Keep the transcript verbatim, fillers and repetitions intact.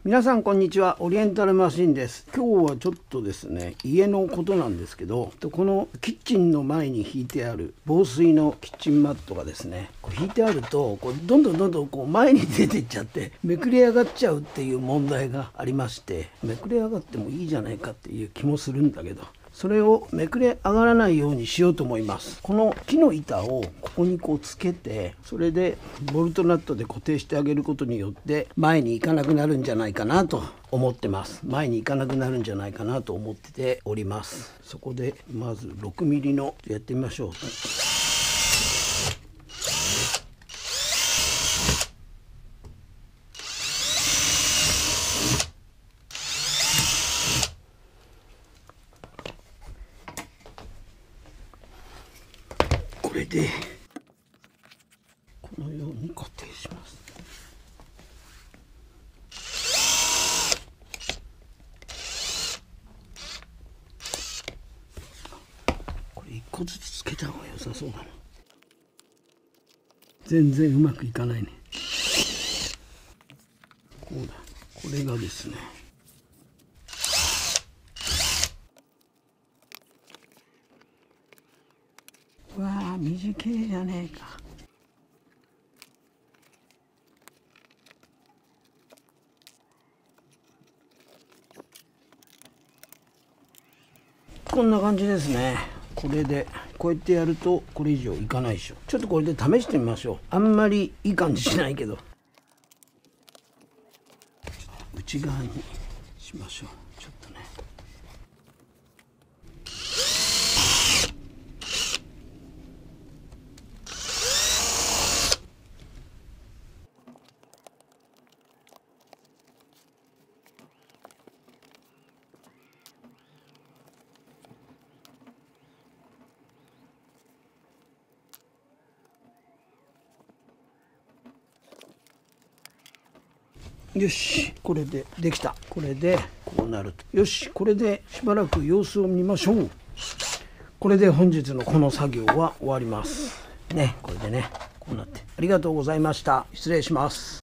皆さんこんにちは、オリエンタルマシンです。今日はちょっとですね、家のことなんですけど、このキッチンの前に引いてある防水のキッチンマットがですね、こう引いてあるとこうどんどんどんどんこう前に出てっちゃってめくれ上がっちゃうっていう問題がありまして、めくれ上がってもいいじゃないかっていう気もするんだけど、それをめくれ上がらないようにしようと思います。この木の板をここにこうつけて、それでボルトナットで固定してあげることによって前に行かなくなるんじゃないかなと思ってます。前に行かなくなるんじゃないかなと思ってております。そこでまずろくミリのやってみましょう。これでこのように固定します。これいっこずつつけた方が良さそうだな。全然うまくいかないね。こうだ。これがですね、うわあ短いじゃねえか。こんな感じですね。これでこうやってやるとこれ以上いかないでしょ。ちょっとこれで試してみましょう。あんまりいい感じしないけど、内側にしましょう。ちょっとね。よし、これでできた。これでこうなると。よし、これでしばらく様子を見ましょう。これで本日のこの作業は終わりますね。これでね、こうなって。ありがとうございました。失礼します。